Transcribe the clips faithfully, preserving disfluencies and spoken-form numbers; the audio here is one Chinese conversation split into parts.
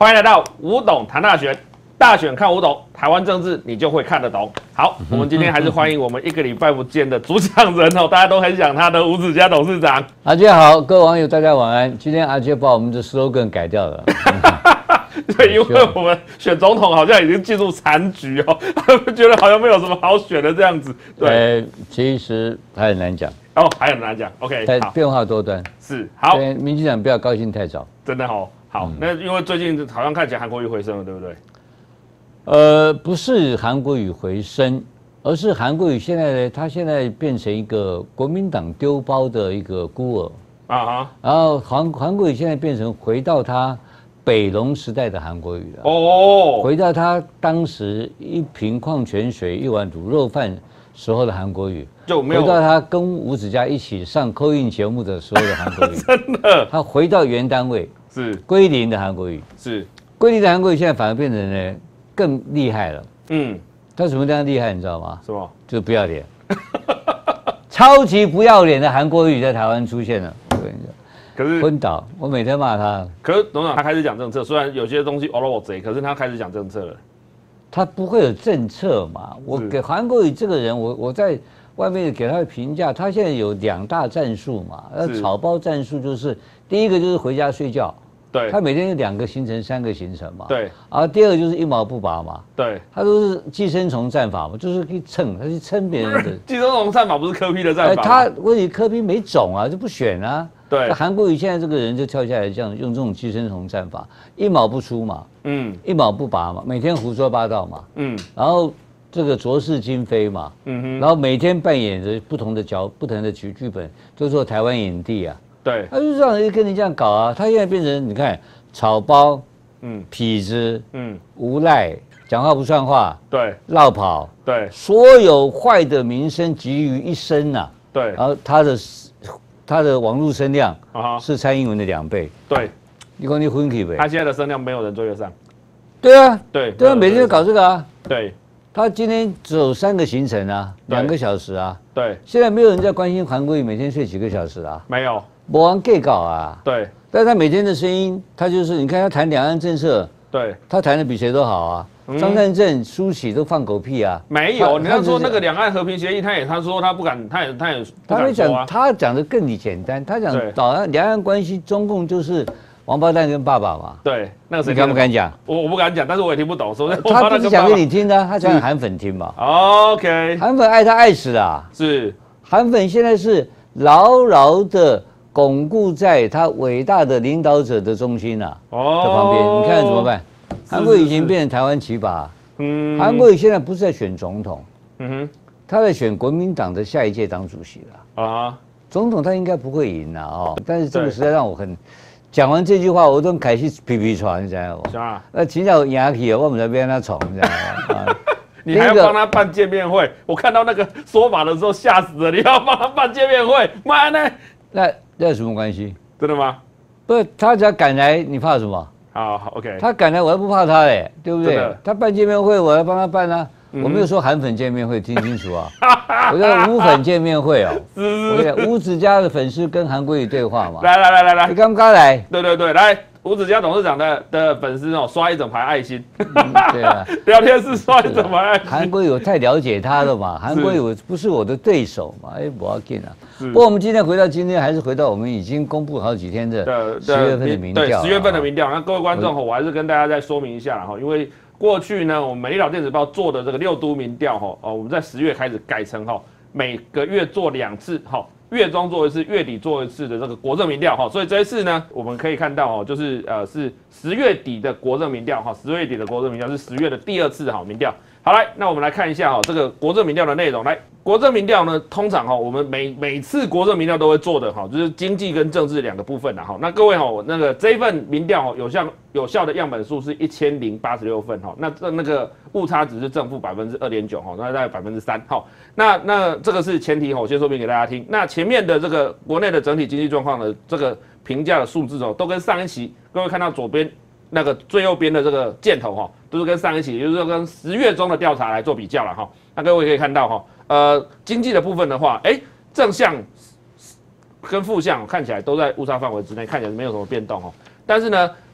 欢迎来到吴董谈大选，大选看吴董，台湾政治你就会看得懂。好，我们今天还是欢迎我们一个礼拜不见的主讲人哦，大家都很想他的吴子嘉董事长。 阿杰好，各位网友大家晚安。今天阿杰把我们的 slogan 改掉了。 对，因为我们选总统好像已经进入残局哦，觉得好像没有什么好选的这样子。对， 呃、其实还很难讲。 哦，还很难讲。OK， 好， 变化多端。 是好。 民进党不要高兴太早。 真的好，好。嗯、那因为最近好像看起来韩国瑜回升了，对不对？ 呃，不是韩国瑜回升，而是韩国瑜现在呢，他现在变成一个国民党丢包的一个孤儿啊哈。然后韩韩国瑜现在变成回到他北农时代的韩国瑜了哦，回到他当时一瓶矿泉水一碗卤肉饭时候的韩国瑜，就没有回到他跟吴子嘉一起上call in节目的时候的韩国瑜， 真的， 他回到原单位是归零的韩国瑜， 是归零的韩国瑜，现在反而变成呢更厉害了。嗯，他什么这样厉害，你知道吗？ 什么？ 就是不要脸，超级不要脸的韩国瑜在台湾出现了。我跟你讲。可是昏倒，我每天骂他。 可是董事长他开始讲政策，虽然有些东西哦我贼，可是他开始讲政策了。 他不会有政策嘛？我给韩国瑜这个人，我我在外面给他的评价，他现在有两大战术嘛。那草包战术就是第一个就是回家睡觉，对，他每天有两个行程、三个行程嘛。对。然后第二个就是一毛不拔嘛。对。他都是寄生虫战法嘛，就是去蹭，他去蹭别人的。 寄生虫战法不是柯 P 的战法吗？ 他问题柯 P 没种啊，就不选啊。 对， 韩国瑜现在这个人就跳下来，这样用这种寄生虫战法，一毛不出嘛，嗯，一毛不拔嘛，每天胡说八道嘛，嗯，然后这个浊世今非嘛，嗯哼，然后每天扮演着不同的角、不同的剧剧本，就做台湾影帝啊，对，他就这样跟你这样搞啊，他现在变成你看草包，嗯，痞子，嗯，无赖，讲话不算话，对，落跑，对，所有坏的名声集于一身呐，对，然后他的。他的网络声量是蔡英文的两倍。对，你讲你混起呗？ 他现在的声量没有人追得上。 对啊， 对对啊，每天都搞这个啊。 对， 他今天只有三个行程啊，两个小时啊。 对， 现在没有人在关心韩国瑜每天睡几个小时啊。 没有， 没人 gay 搞啊。 对， 但是他每天的声音，他就是你看他谈两岸政策，对，他谈的比谁都好啊。张善政、苏起都放狗屁啊！ 没有，你要说那个两岸和平协议，他也他说他不敢，他也他也他没讲，他讲的更简单，他讲导两岸关系，中共就是王八蛋跟爸爸嘛。 对，那个谁你敢不敢讲？ 我我不敢讲，但是我也听不懂。所以他不是讲给你听的，他讲给韩粉听嘛。 OK， 韩粉爱他爱死啊！是，韩粉现在是牢牢的巩固在他伟大的领导者的中心啊的旁边，你看怎么办？韩国瑜已经变成台湾棋靶，嗯，韩国瑜现在不是在选总统，嗯哼，他在选国民党的下一届党主席了啊。总统他应该不会赢了哦，但是这个实在让我很，讲完这句话我都开始皮皮喘，你知道吗？是啊，那请教牙起，我们在边他宠，你知道吗？ 你还要帮他办见面会，我看到那个说法的时候吓死了，你要帮他办见面会，妈呢？ 那那有什么关系？ 真的吗？ 不是，他只要赶来，你怕什么？ 好 ，OK。 他赶来，我还不怕他嘞，对不对？他办见面会，我来帮他办啊。嗯、我没有说韩粉见面会，听清楚啊。我叫吴粉见面会哦。我跟你讲，吴子嘉的粉丝跟韩国瑜对话嘛。 来来来来来， 你刚刚来？ 对对对，来，吴子嘉董事长的的粉丝哦，刷一整排爱心。 嗯、对啊， 聊天室刷一整排爱心。 韩国瑜我太了解他了嘛，韩国瑜我不是我的对手嘛，哎，不要紧啊。不过我们今天回到今天，还是回到我们已经公布好几天的十月份的民调。 对，十月份的民调。那各位观众，我还是跟大家再说明一下了哈，因为过去呢，我们美丽岛电子报做的这个六都民调哈，哦，我们在十月开始改成哈，每个月做两次哈，月中做一次，月底做一次的这个国政民调哈。所以这一次呢，我们可以看到哦，就是呃是十月底的国政民调哈，十月底的国政民调是十月的第二次哈民调。好来，那我们来看一下哈，这个国政民调的内容。来，国政民调呢，通常哈，我们每每次国政民调都会做的哈，就是经济跟政治两个部分的哈。那各位哈，那个这一份民调有效有效的样本数是一千零八十六份哈，那这那个误差值是正负百分之二点九哈，那大概百分之三哈。那那这个是前提哈，我先说明给大家听。那前面的这个国内的整体经济状况的这个评价的数字哦，都跟上一期各位看到左边那个最右边的这个箭头哈，都是跟上一期，也就是说跟十月中的调查来做比较了哈。那各位可以看到哈，呃，经济的部分的话，哎，正向跟负向看起来都在误差范围之内，看起来没有什么变动哦。但是呢，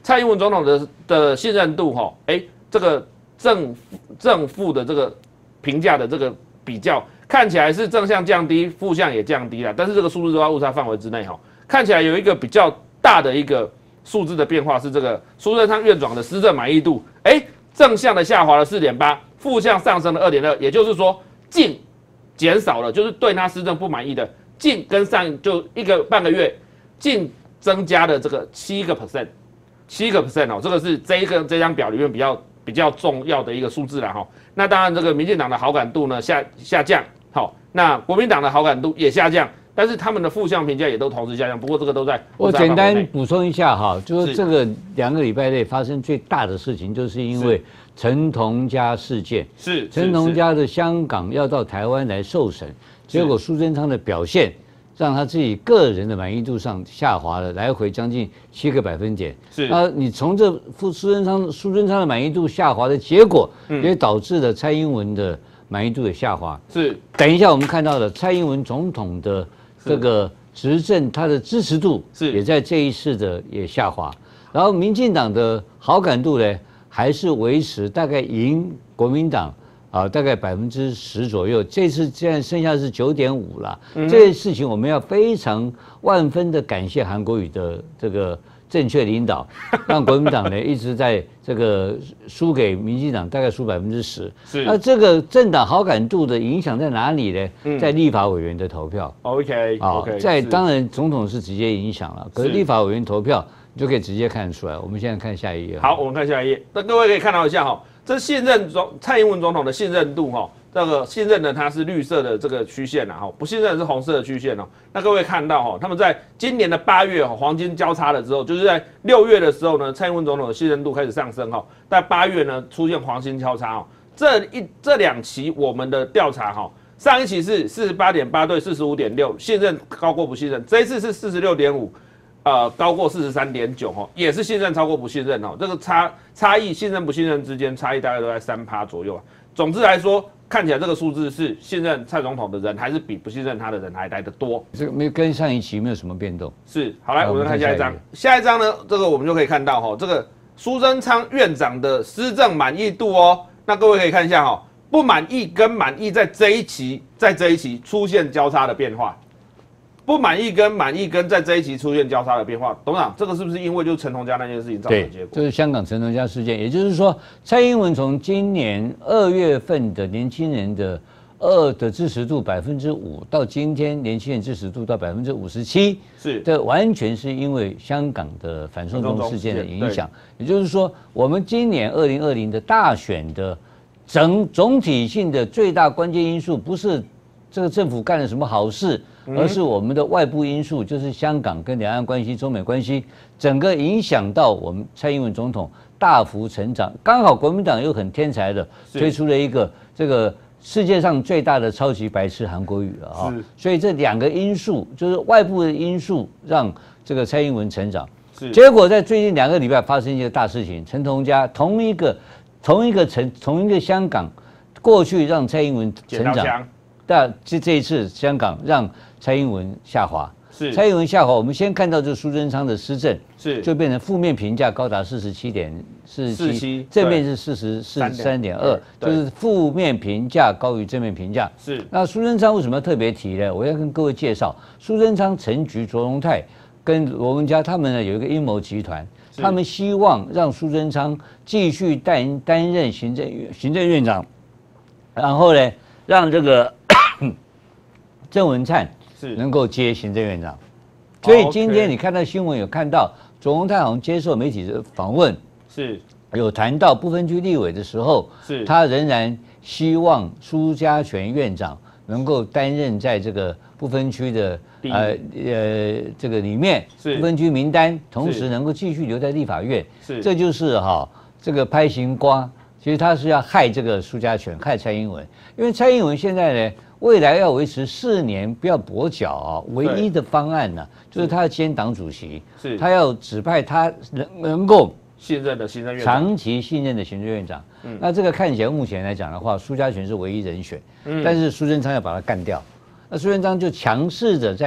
蔡英文总统的的信任度哈，哎，这个正正负的这个评价的这个比较，看起来是正向降低，负向也降低了，但是这个数字都在误差范围之内哈。看起来有一个比较大的一个数字的变化是这个苏贞昌院长的施政满意度，哎，正向的下滑了四点八，负向上升了二点二，也就是说净减少了，就是对他施政不满意的净跟上就一个半个月净增加的这个七个 percent， 七个 percent 哦，这个是这一个这张表里面比较比较重要的一个数字啦哈。那当然这个民进党的好感度呢下下降，好，那国民党的好感度也下降。但是他们的负向评价也都同时下降，不过这个都在。 我简单补充一下哈，就是这个两个礼拜内发生最大的事情，就是因为陈同佳事件。 是陈同佳的香港要到台湾来受审，结果苏贞昌的表现让他自己个人的满意度上下滑了，来回将近七个百分点。 是那你从这苏贞昌苏贞昌的满意度下滑的结果，也导致了蔡英文的满意度的下滑。 是， 等一下我们看到的蔡英文总统的。这个执政，他的支持度也在这一次的也下滑，然后民进党的好感度呢，还是维持大概赢国民党啊，大概百分之十左右。这次现在剩下是九点五了，嗯、这件事情我们要非常万分的感谢韩国瑜的这个正确领导，让国民党呢一直在这个输给民进党，大概输百分之十。是，那这个政党好感度的影响在哪里呢？嗯、在立法委员的投票。 OK， 啊、哦， okay, 在当然总统是直接影响了，可是立法委员投票你就可以直接看得出来。我们现在看下一页。 好，我们看下一页。那各位可以看到一下哈，这信任总蔡英文总统的信任度哈。这个信任的它是绿色的这个曲线呐，哈，不信任的是红色的曲线哦。那各位看到哈，他们在今年的八月哈黄金交叉了之后，就是在六月的时候呢，蔡英文总统的信任度开始上升哈，在八月呢出现黄金交叉哦。这一这两期我们的调查哈，上一期是四十八点八对四十五点六，信任高过不信任，这一次是四十六点五，呃，高过四十三点九哈，也是信任超过不信任哦。这个差差异信任不信任之间差异大概都在三趴左右啊。总之来说。看起来这个数字是信任蔡总统的人，还是比不信任他的人还来得多？ 这个没有跟上一期没有什么变动。 是，好来，我们看下一张。下一张呢，这个我们就可以看到哈，这个苏贞昌院长的施政满意度哦。那各位可以看一下哈，不满意跟满意在这一期，在这一期出现交叉的变化。不满意跟满意跟在这一期出现交叉的变化，董事长，这个是不是因为就是陈同佳那件事情造成的结果？ 这是香港陈同佳事件，也就是说，蔡英文从今年二月份的年轻人的二的支持度百分之五，到今天年轻人支持度到百分之五十七， 是， 这完全是因为香港的反送中事件的影响。也就是说，我们今年二零二零的大选的整总体性的最大关键因素，不是这个政府干了什么好事。而是我们的外部因素，就是香港跟两岸关系、中美关系，整个影响到我们蔡英文总统大幅成长。刚好国民党又很天才的推出了一个这个世界上最大的超级白痴韩国瑜了啊，所以这两个因素就是外部的因素让这个蔡英文成长。结果在最近两个礼拜发生一个大事情，陈同佳同一个同一个城同一个香港，过去让蔡英文成长。但这这一次香港让蔡英文下滑，是蔡英文下滑。我们先看到这苏贞昌的施政，是就变成负面评价高达四十七点四十七，正面是四十四三点二，就是负面评价高于正面评价。是那苏贞昌为什么要特别提呢？我要跟各位介绍，苏贞昌、陈菊、卓荣泰跟罗文嘉他们呢有一个阴谋集团，他们希望让苏贞昌继续担担任行政行政院长，然后呢让这个。郑文灿是能够接行政院长，所以今天你看到新闻有看到卓荣泰好像接受媒体的访问，是有谈到不分区立委的时候，是他仍然希望苏家全院长能够担任在这个不分区的呃呃这个里面不分区名单，同时能够继续留在立法院，是这就是哈这个拍行瓜，其实他是要害这个苏家全，害蔡英文，因为蔡英文现在呢。未来要维持四年不要跛脚啊，唯一的方案呢、啊，就是他要兼党主席，是他要指派他能能够信任的行政院长， 长期信任的行政院长。嗯，那这个看起来目前来讲的话，苏家全是唯一人选，嗯，但是苏贞昌要把他干掉，那苏贞昌就强势的在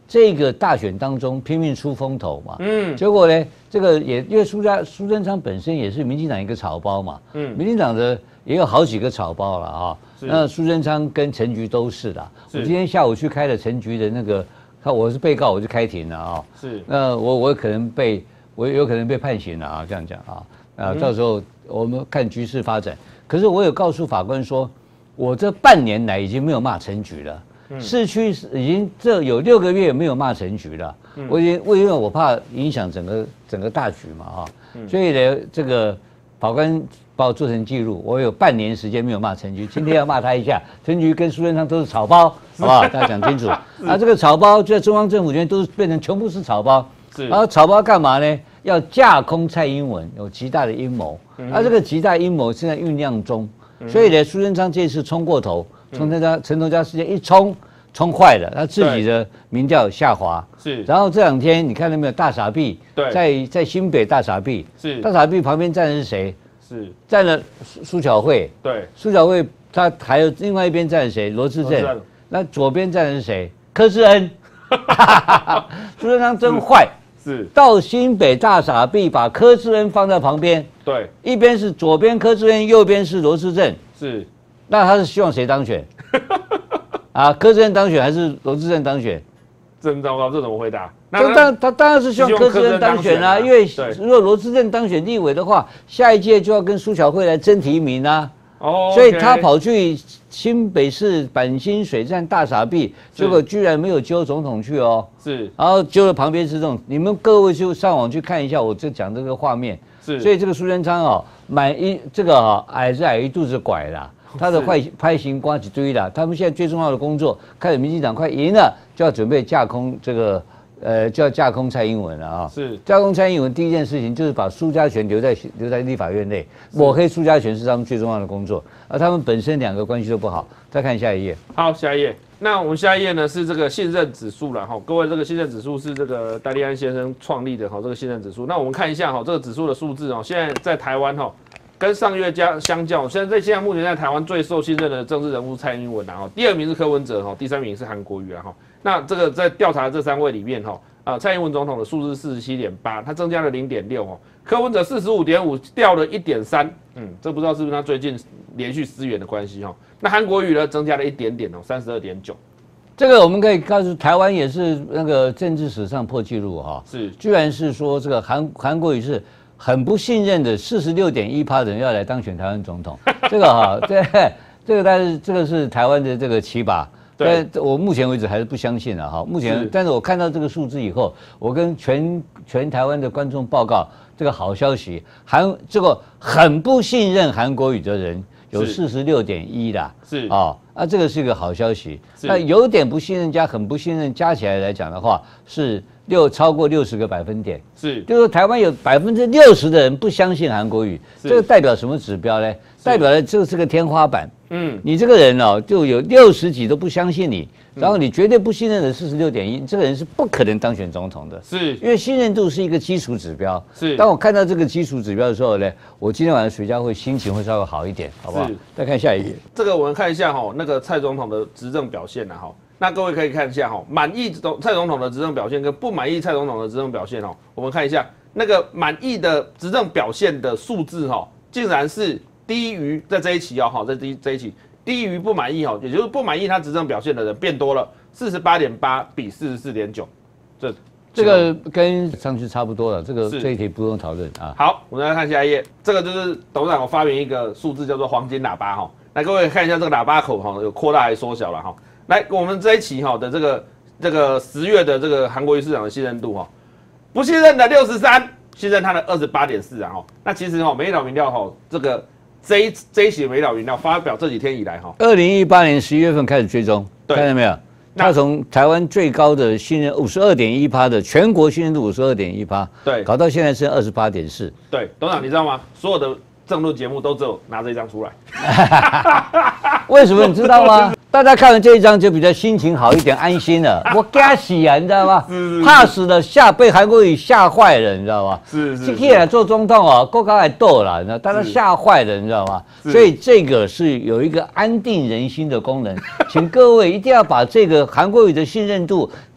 这个大选当中拼命出风头嘛，嗯，结果呢，这个也因为苏家苏贞昌本身也是民进党一个草包嘛，嗯，民进党的也有好几个草包了啊，那苏贞昌跟陈菊都是的。我今天下午去开了陈菊的那个，他我是被告，我就开庭了啊，是，那我我可能被我有可能被判刑了啊，这样讲啊，啊，到时候我们看局势发展。可是我有告诉法官说，我这半年来已经没有骂陈菊了。市区已经这有六个月没有骂陈菊了，嗯、我已经我因为我怕影响整个整个大局嘛啊，嗯、所以呢，这个法官把我做成记录，我有半年时间没有骂陈菊，今天要骂他一下。陈菊跟苏贞昌都是草包，好不好？大家讲清楚。啊，这个草包就在中央政府圈都变成全部是草包，然后草包干嘛呢？要架空蔡英文，有极大的阴谋。嗯、啊，这个极大阴谋正在酝酿中，嗯、所以呢，苏贞昌这次冲过头。从他家陈头家事件一冲，冲坏了，他自己的民调下滑。是，然后这两天你看到没有？大傻逼，对，在在新北大傻逼，是大傻逼旁边站的是谁？是站了苏苏巧慧，对，苏巧慧他还有另外一边站的谁？罗志正，那左边站的是谁？柯志恩，苏贞昌真坏，是到新北大傻逼，把柯志恩放在旁边，对，一边是左边柯志恩，右边是罗志正，是。那他是希望谁当选？啊，柯志恩当选还是罗志正当选？ 真糟糕，这怎么回答？ 那当他当然是希望柯志恩当选啊，因为如果罗志正当选立委的话，下一届就要跟苏巧慧来争提名啊。哦，所以他跑去新北市板新水站大傻逼，结果居然没有揪总统去哦。是，然后揪了旁边是这种，你们各位就上网去看一下，我就讲这个画面。是，所以这个苏贞昌哦，满一这个啊矮是矮一肚子拐啦。他的坏拍行瓜一堆了，他们现在最重要的工作，看着民进党快赢了，就要准备架空这个，呃，就要架空蔡英文了啊。是架空蔡英文第一件事情就是把苏家全留在留在立法院内，抹黑苏家全是他们最重要的工作，而他们本身两个关系都不好。再看下一页。 好，下一页。那我们下一页呢是这个信任指数了哈，各位这个信任指数是这个戴利安先生创立的哈，这个信任指数。那我们看一下哈，这个指数的数字哦，现在在台湾哈。跟上月加相较，现在在现在目前在台湾最受信任的政治人物蔡英文啊，第二名是柯文哲哈，第三名是韩国瑜啊哈。那这个在调查的这三位里面哈，啊蔡英文总统的数字四十七点八，他增加了零点六哦，柯文哲四十五点五掉了一点三，嗯，这不知道是不是他最近连续失言的关系哈。那韩国瑜呢增加了一点点哦，三十二点九。 这个我们可以告诉台湾也是那个政治史上破纪录哈，是，居然是说这个韩韩国瑜是。很不信任的四十六点一趴的人要来当选台湾总统，这个哈，这这个但是这个是台湾的这个起靶，但我目前为止还是不相信了哈。目前，但是我看到这个数字以后，我跟全全台湾的观众报告这个好消息，韩这个很不信任韩国瑜的人有四十六点一啦，是啊，啊这个是一个好消息。那有点不信任加很不信任加起来来讲的话是。六超过六十个百分点，是，就是说台湾有百分之六十的人不相信韩国瑜，这个代表什么指标呢？代表的这是个天花板。嗯，你这个人哦，就有六十几都不相信你，然后你绝对不信任的四十六点一，这个人是不可能当选总统的。是，因为信任度是一个基础指标。是，当我看到这个基础指标的时候呢，我今天晚上睡觉会心情会稍微好一点，好不好？再看下一页， 这个我们看一下哈，那个蔡总统的执政表现啊哈。那各位可以看一下哈，满意蔡总统的执政表现跟不满意蔡总统的执政表现哦，我们看一下那个满意的执政表现的数字哈，竟然是低于在这一期哦哈，在这这一期低于不满意哈，也就是不满意他执政表现的人变多了，四十八点八比四十四点九，这这个跟上去差不多了，这个这一题不用讨论啊。 好，我们来看下一页，这个就是董事长我发明一个数字叫做黄金喇叭哈，来各位看一下这个喇叭口哈，有扩大还缩小了哈。来，我们这一期哈的这个这个十月的这个韩国瑜市长的信任度哈，不信任的六十三，信任他的二十八点四啊哈。那其实哈，美丽岛民调哈，这个这一这一期的美丽岛民调发表这几天以来哈， 二零一八年十一月份开始追踪，看到没有？他从台湾最高的信任五十二点一趴的全国信任度五十二点一趴，对，搞到现在是二十八点四。 对，董事长你知道吗？所有的政论节目都只有拿这一张出来， 为什么你知道吗？大家看完这一张就比较心情好一点，安心了。我惊死啊，你知道吗？是是怕死了，吓被韩国瑜吓坏了，你知道吗？是是。今天做总统哦，够高还逗了，你知道，大家吓坏了，你知道吗？所以这个是有一个安定人心的功能，请各位一定要把这个韩国瑜的信任度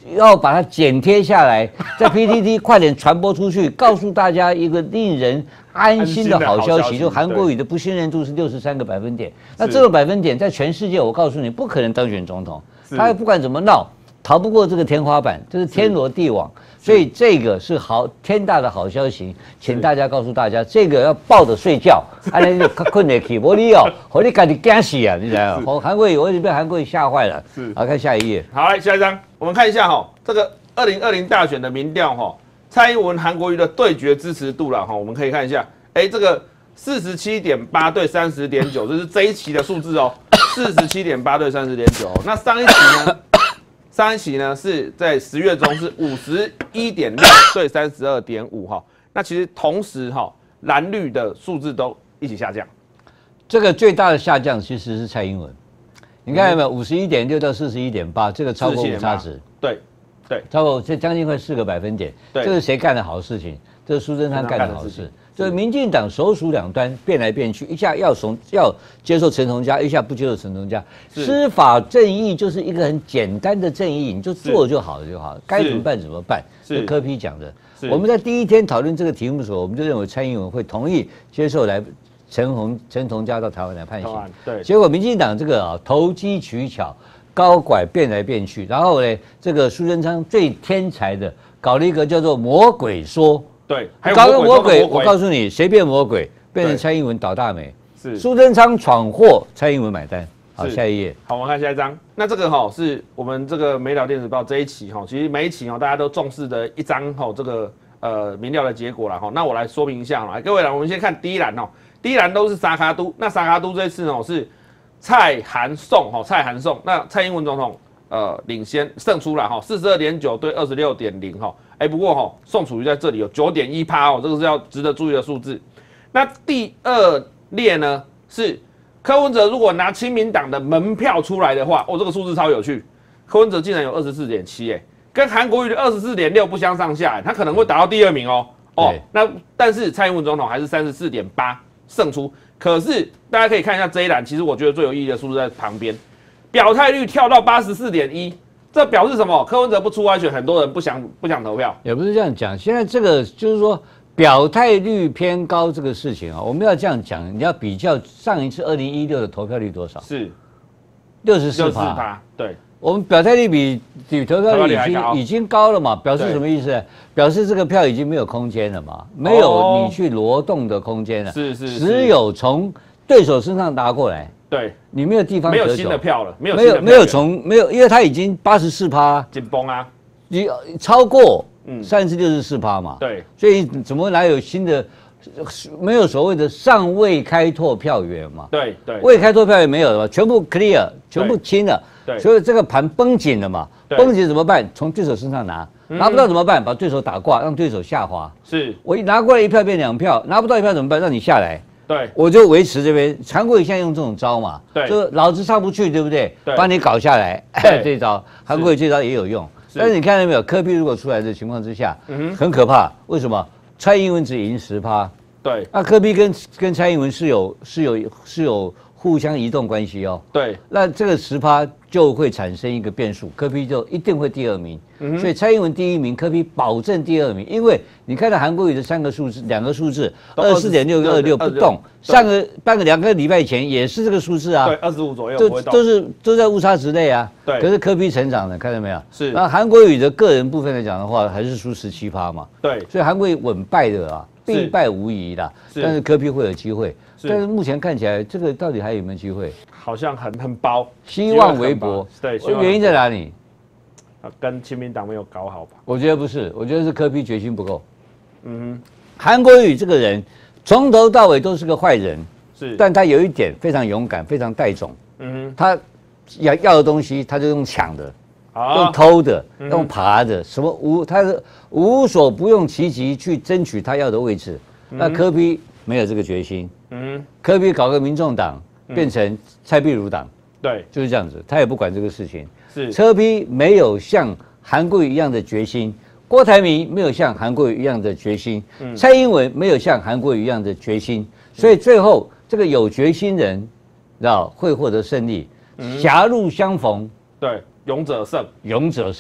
要把它剪贴下来，在 P T T 快点传播出去，告诉大家一个令人安心的好消息，就韩国瑜的不信任度是六十三个百分点。那这个百分点在全世界，我告诉你，不可能当选总统。他不管怎么闹，逃不过这个天花板，这是天罗地网。所以这个是好天大的好消息，请大家告诉大家，这个要抱着睡觉，安尼就困得起。我你哦，我你赶紧惊死啊！你知道吗？韩国瑜，我已经被韩国瑜吓坏了。是，好，看下一页。 好，来下一张，我们看一下哈，这个二零二零大选的民调哈，蔡英文、韩国瑜的对决支持度了哈，我们可以看一下，哎，这个四十七点八对三十点九，这是这一期的数字哦，四十七点八对三十点九。那上一期呢？上一期呢是在十月中是五十一点六对三十二点五哈，那其实同时哈蓝绿的数字都一起下降， 这个最大的下降其实是蔡英文，你看有没有五十一点六到四十一点八，这个超过误差值， 对对， 超过这将近快四个百分点，这是谁干的好事情？这是苏贞昌干的好事。就是民进党首鼠两端变来变去，一下要从要接受陈同佳，一下不接受陈同佳。司法正义就是一个很简单的正义，你就做就好了就好，该怎么办怎么办。是柯 P 讲的。我们在第一天讨论这个题目的时候，我们就认为蔡英文会同意接受来陈同陈同佳到台湾来判刑。对。结果民进党这个啊投机取巧，高拐变来变去，然后呢，这个苏贞昌最天才的搞了一个叫做魔鬼说。 对， 搞个魔鬼，我告诉你，谁变魔鬼？变成蔡英文倒大霉，是苏贞昌闯祸，蔡英文买单。好，下一页。 好，我们看下一张。那这个哈是我们这个《美岛电子报》这一期哈，其实每一期哦大家都重视的一张哈这个呃民调的结果了哈。那我来说明一下哈，各位来，我们先看第一栏哦，第一栏都是沙卡都，那沙卡都这次呢是蔡韩宋哈，蔡韩宋，那蔡英文总统呃领先胜出了哈，四十二点九对二十六点零哈。哎，不过哈、哦，宋楚瑜在这里有九点一趴哦，这个是要值得注意的数字。那第二列呢是柯文哲，如果拿亲民党的门票出来的话，哦，这个数字超有趣，柯文哲竟然有二十四点七，哎，跟韩国瑜的二十四点六不相上下，他可能会打到第二名哦。哦，那但是蔡英文总统还是三十四点八胜出。可是大家可以看一下这一栏，其实我觉得最有意义的数字在旁边，表态率跳到八十四点一。这表示什么？柯文哲不出来选，很多人不想不想投票。 也不是这样讲，现在这个就是说表态率偏高这个事情啊，我们要这样讲，你要比较上一次二零一六的投票率多少？ 是六十四趴。 对， 我们表态率比比投票率已经已经高了嘛？表示什么意思？表示这个票已经没有空间了嘛，没有你去挪动的空间了。 是是， 只有从对手身上拿过来。 对， 你没有地方可走， 没有新的票了，没有没有没有从没有，因为他已经八十四趴紧绷啊， 你超过嗯上次六十四趴嘛， 对， 所以怎么哪有新的？没有所谓的尚未开拓票源嘛， 对对， 未开拓票源没有了嘛，全部 clear， 全部清了，对，所以这个盘绷紧了嘛，绷紧怎么办？从对手身上拿，拿不到怎么办？把对手打挂，让对手下滑。是我一拿过来一票变两票，拿不到一票怎么办？让你下来。 对，我就维持这边。韩国瑜现在用这种招嘛，对，就老子上不去，对不对？对，把你搞下来，这招韩国瑜这招也有用。但是你看到没有，柯 P 如果出来的情况之下，嗯，很可怕。为什么？蔡英文只赢十趴，对，那柯 P 跟跟蔡英文是有是有是有互相移动关系哦。对，那这个十趴就会产生一个变数，柯 P 就一定会第二名。嗯，所以蔡英文第一名，柯 P 保证第二名，因为你看到韩国瑜的三个数字，两个数字，二十四点六跟二六不动，上个半个两个礼拜前也是这个数字啊， 对，二十五左右， 都都是都在误差值内啊。对，可是柯 P 成长了，看到没有？是。那韩国瑜的个人部分来讲的话，还是输十七趴嘛。对，所以韩国瑜稳败的啊，必败无疑的。但是柯 P 会有机会，但是目前看起来，这个到底还有没有机会？ 好像很很薄， 希望微薄。对，原因在哪里？ 跟亲民党没有搞好吧？ 我觉得不是，我觉得是柯 P 决心不够。嗯哼，韩国瑜这个人从头到尾都是个坏人，是，但他有一点非常勇敢，非常带种。嗯哼，他要要的东西他就用抢的，用偷的，用爬的，什么无他是无所不用其极去争取他要的位置。那柯 P 没有这个决心。嗯，柯 P 搞个民众党变成蔡壁如党，对，就是这样子，他也不管这个事情。是，柯 P 没有像韩国瑜一样的决心，郭台铭没有像韩国瑜一样的决心，嗯、蔡英文没有像韩国瑜一样的决心，所以最后这个有决心人，知道会获得胜利，狭路相逢， 对，勇者胜， 勇者胜，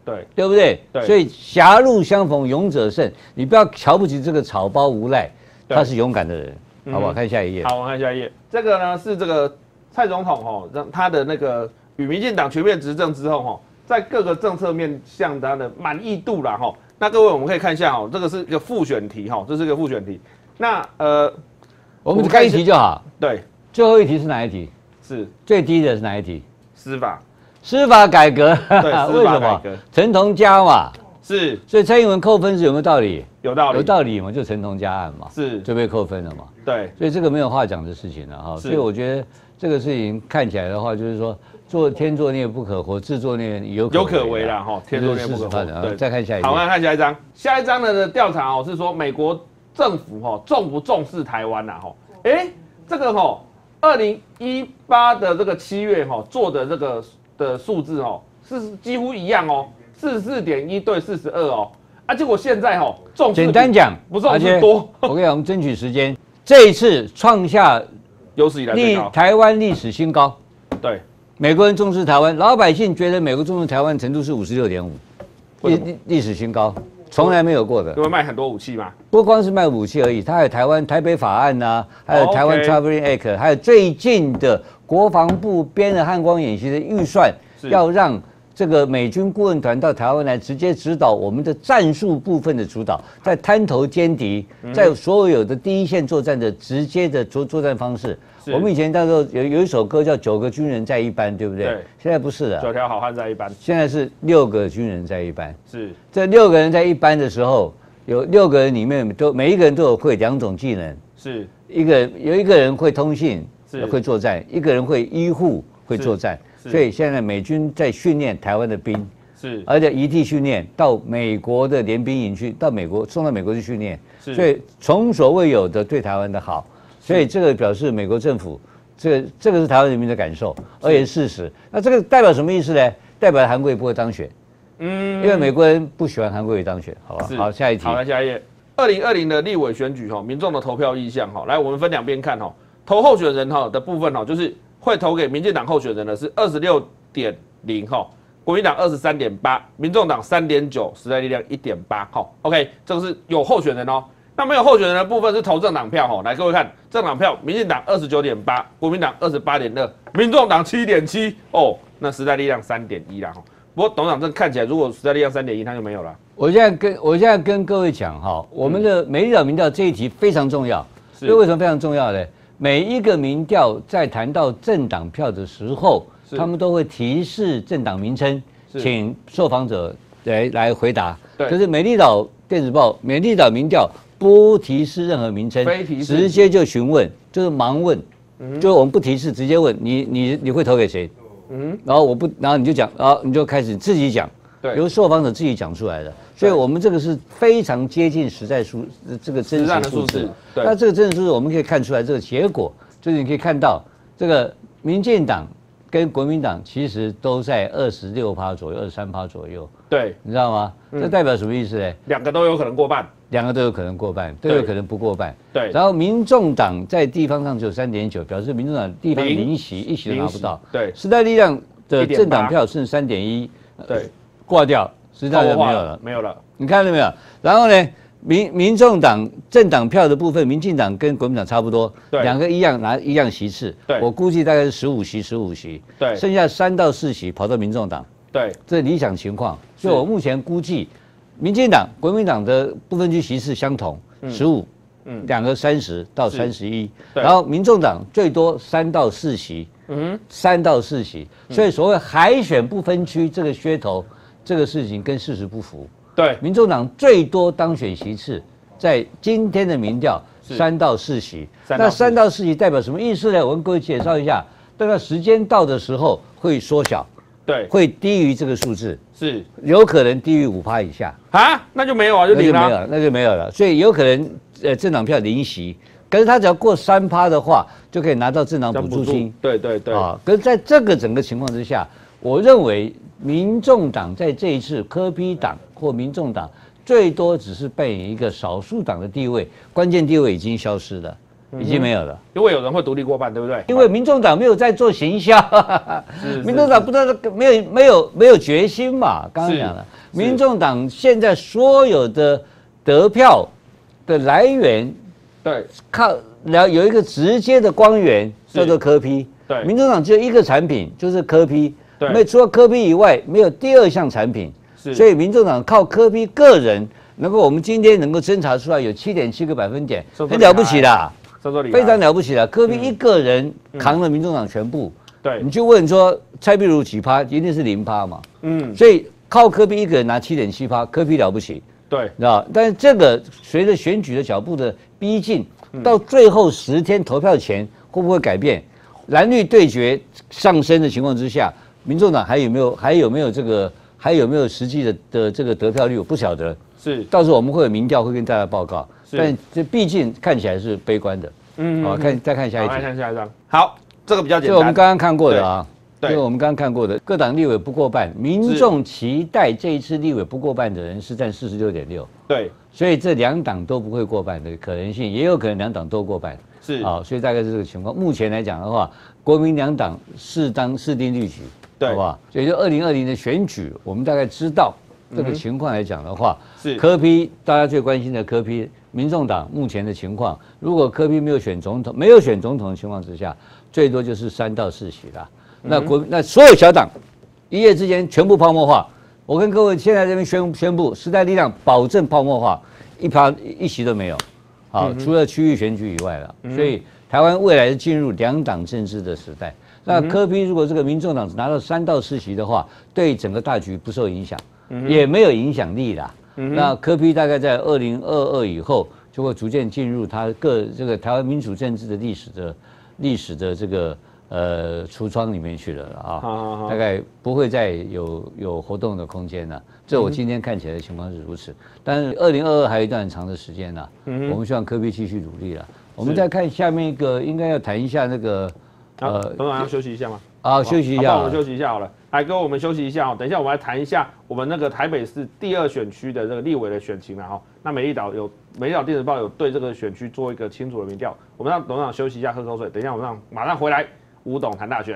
对， 对不对？ 对， 所以狭路相逢勇者胜，你不要瞧不起这个草包无赖，他是勇敢的人，好不好？看下一页。 好，我看下一页。这个呢是这个蔡总统哦，让他的那个与民进党全面执政之后哈，在各个政策面向他的满意度啦哈。那各位我们可以看一下哦，这个是一个复选题哈，这是一个复选题。那呃， 我们只看一题就好。 对， 最后一题是哪一题？ 是最低的是哪一题？ 司法。 司法改革， 对， 为什么？陈同佳嘛， 是， 所以蔡英文扣分是有没有道理？ 有道理， 有道理嘛，就陈同佳案嘛， 是就被扣分了嘛。 对， 所以这个没有话讲的事情了哈。所以我觉得这个事情看起来的话，就是说做天作孽不可活，自作孽有有可为啦哈，天作孽不可活。 对，再看下一页。 好，看看下一章，下一章的调查哦是说美国政府哈重不重视台湾呐哈？哎，这个哈，二零一八的这个七月哈做的这个的数字哦。是几乎一样哦，四十四点一对四十二哦，啊，结果现在哦，重视简单讲， 不重视多。 我跟你讲，我们争取时间，这一次创下有史以来最高台湾历史新高。 对， 美国人重视台湾，老百姓觉得美国重视台湾程度是五十六点五，历历史新高，从来没有过的。 因为卖很多武器嘛， 不光是卖武器而已，它还有台湾台北法案呐、啊，还有台湾 Traveling Act， 还有最近的国防部编的汉光演习的预算，要让这个美军顾问团到台湾来，直接指导我们的战术部分的主导，在滩头歼敌，在所有的第一线作战的直接的作作战方式。我们以前那时候有有一首歌叫《九个军人在一班》，对不对？对。现在不是了， 九条好汉在一班。 现在是六个军人在一班。 是。 这六个人在一班的时候，有六个人里面都每一个人都有会两种技能。 是。 一个有一个人会通信，会作战；一个人会医护，会作战。所以现在美军在训练台湾的兵，是，而且移地训练到美国的联兵营去，到美国送到美国去训练，所以从所未有的对台湾的好，所以这个表示美国政府，这个这个是台湾人民的感受，而且是事实。那这个代表什么意思呢？代表韩国瑜不会当选，嗯，因为美国人不喜欢韩国瑜当选，好吧？好，下一题。 好，来下一页。二零二零的立委选举哈，民众的投票意向哈，来我们分两边看哈，投候选人哈的部分哈，就是。会投给民进党候选人的是二十六点零哈，国民党二十三点八，民众党三点九，时代力量一点八哈。OK， 这个是有候选人哦。那没有候选人的部分是投政党票哈。来，各位看政党票，民进党二十九点八，国民党二十八点二，民众党七点七哦。那时代力量三点一啦哈。不过董事长这看起来，如果时代力量三点一，他就没有了。 我现在跟我现在跟各位讲哈，我们的美丽岛民调这一题非常重要，所以为什么非常重要呢？每一个民调在谈到政党票的时候，他们都会提示政党名称，请受访者来来回答。可是美丽岛电子报、美丽岛民调不提示任何名称，直接就询问，就是盲问，嗯、就是我们不提示，直接问你你你会投给谁？嗯，然后我不，然后你就讲，然后你就开始自己讲，由受访者自己讲出来的。所以我们这个是非常接近实在数这个真实数字。那这个真实数字我们可以看出来，这个结果就是你可以看到，这个民进党跟国民党其实都在二十六趴左右，二十三趴左右。 对， 你知道吗？这代表什么意思呢？ 两个都有可能过半， 两个都有可能过半，都有可能不过半。 对。 然后民众党在地方上只有三点九，表示民众党地方零席一席都拿不到。 对。 时代力量的政党票剩三点一，对，挂掉。时代力量没有了， 没有了。 你看到没有？然后呢，民民众党政党票的部分，民进党跟国民党差不多，两个一样拿一样席次。我估计大概是十五席，十五席。对，剩下三到四席跑到民众党。对，这理想情况。所以我目前估计，民进党、国民党的部分区席次相同，十五，嗯，两个三十到三十一。然后民众党最多三到四席，嗯，三到四席。所以所谓海选不分区这个噱头。这个事情跟事实不符。对，民众党最多当选席次，在今天的民调三到四席。那三到四席代表什么意思呢？我跟各位介绍一下。等到时间到的时候会缩小，对，会低于这个数字，是有可能低于五趴以下。啊，那就没有啊，就零了，那就没有了，那就没有了。所以有可能呃政党票零席，可是他只要过三趴的话，就可以拿到政党补助金。对对对。啊，可是在这个整个情况之下，我认为。民众党在这一次柯 P 党或民众党最多只是扮演一个少数党的地位，关键地位已经消失了。 已经没有了， 因为有人会独立过半，对不对？ 因为民众党没有在做行销，民众党不知道没有没有没有决心嘛。刚刚讲了，民众党现在所有的得票的来源， 对， 靠了有一个直接的光源叫做柯 P。对，民众党只有一个产品，就是柯 P。对，没除了柯 P 以外，没有第二项产品。是，所以民众党靠柯 P 个人。能够我们今天能够侦查出来有七点七个百分点，很了不起啦，非常了不起啦。柯 P 一个人扛了民众党全部，对，你就问说蔡壁如几趴，一定是零趴嘛，嗯，所以靠柯 P 一个人拿七点七趴，柯 P 了不起，对，知道？但是这个随着选举的脚步的逼近，到最后十天投票前会不会改变？蓝绿对决上升的情况之下，民众党还有没有还有没有这个还有没有实际的的这个得票率，我不晓得。是，到时候我们会有民调会跟大家报告，但这毕竟看起来是悲观的。嗯，好，看再看下一题， 看下一张。好，这个比较简单， 这我们刚刚看过的啊，对，这个我们刚刚看过的，各党立委不过半，民众期待这一次立委不过半的人是占四十六点六， 对， 所以这两党都不会过半的可能性，也有可能两党都过半，是，好，所以大概是这个情况。目前来讲的话，国民两党是当势定律局，对，好不好？所以就二零二零的选举，我们大概知道。这个情况来讲的话，是柯 P 大家最关心的柯 P， 民众党目前的情况，如果柯 P 没有选总统，没有选总统的情况之下，最多就是三到四席啦。那国那所有小党一夜之间全部泡沫化。我跟各位现在这边宣宣布，时代力量保证泡沫化，一趴一席都没有。好，除了区域选举以外了，所以台湾未来是进入两党政治的时代。那柯 P 如果这个民众党拿到三到四席的话，对整个大局不受影响。也没有影响力啦。嗯、那柯 P 大概在二零二二以后，就会逐渐进入他各这个台湾民主政治的历史的历史的这个呃橱窗里面去了啊。好好好，大概不会再有有活动的空间了。这我今天看起来的情况是如此。但是二零二二还有一段很长的时间呢，嗯、我们希望柯 P 继续努力了。我们再看下面一个，应该要谈一下那个呃，董事长要休息一下吗？ 啊，休息一下， 我们休息一下好了。来，跟我们休息一下哦。等一下，我们来谈一下我们那个台北市第二选区的这个立委的选情了哈。那美丽岛有美丽岛电子报有对这个选区做一个清楚的民调。我们让董事长休息一下，喝口水。等一下，我们让马上回来，吴董谈大选。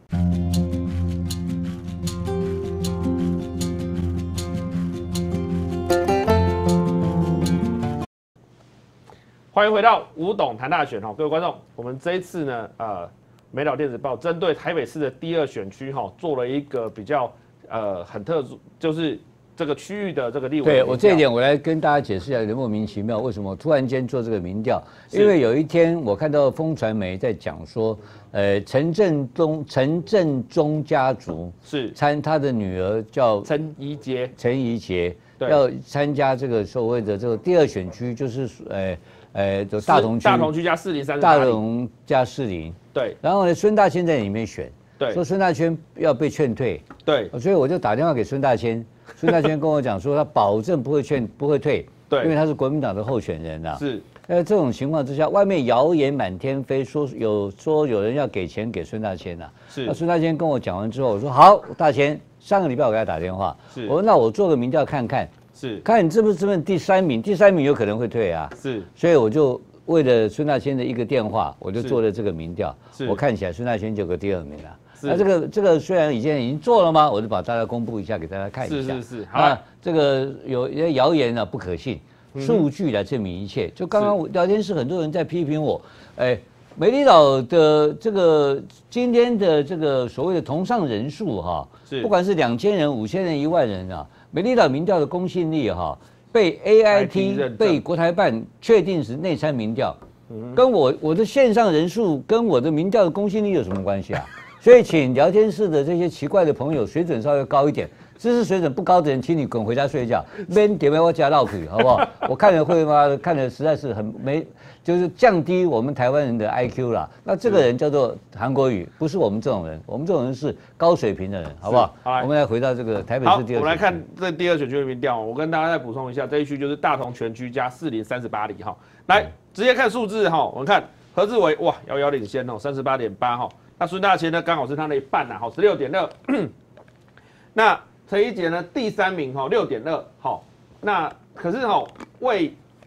欢迎回到吴董谈大选哈，各位观众，我们这一次呢，呃。美岛电子报针对台北市的第二选区哈，做了一个比较呃很特殊，就是这个区域的这个立委。 对我这一点，我来跟大家解释一下，有点莫名其妙，为什么突然间做这个民调？因为有一天我看到风传媒在讲说，呃，陈振中陈振中家族是参他的女儿叫陈怡杰， 陈怡杰要参加这个所谓的这个第二选区，就是呃。呃，就大同区， 大同区加士林三十大同加士林， 对。 然后呢，孙大千在里面选，对，说孙大千要被劝退， 对。 所以我就打电话给孙大千，孙大千跟我讲说，他保证不会劝，不会退，对，因为他是国民党的候选人呐。是。呃，这种情况之下，外面谣言满天飞，说有说有人要给钱给孙大千呐。是。那孙大千跟我讲完之后，我说好，大千，上个礼拜我给他打电话，是。我说那我做个民调看看。是，看你这不是这么第三名，第三名有可能会退啊。是，所以我就为了孙大千的一个电话，我就做了这个民调。我看起来孙大千就有个第二名了。那这个这个虽然已经已经做了吗？我就把大家公布一下，给大家看一下。是是是。啊，这个有一些谣言呢不可信，数据来证明一切。就刚刚聊天室很多人在批评我，哎，美丽岛的这个今天的这个所谓的同上人数哈，不管是两千人、五千人、一万人啊。美丽岛民调的公信力哈，被 A I T 被国台办确定是内参民调，跟我我的线上人数跟我的民调的公信力有什么关系啊？所以请聊天室的这些奇怪的朋友水准稍微高一点，知识水准不高的人，请你滚回家睡觉，别点我加绕腿好不好？我看了会吗？看了实在是很没，就是降低我们台湾人的 I Q 啦。那这个人叫做韩国瑜，不是我们这种人，我们这种人是高水平的人，好不好？好，我们来回到这个台北市第二选区。 我们来看这第二选区的民调，我跟大家再补充一下，这一区就是大同全区加士林三十八里哈。来直接看数字哈，我们看何志伟哇遥遥领先哦，三十八点八哈。那孙大千呢刚好是他的一半呐，好十六点二。那陈怡杰呢第三名哈六点二好，那可是哈为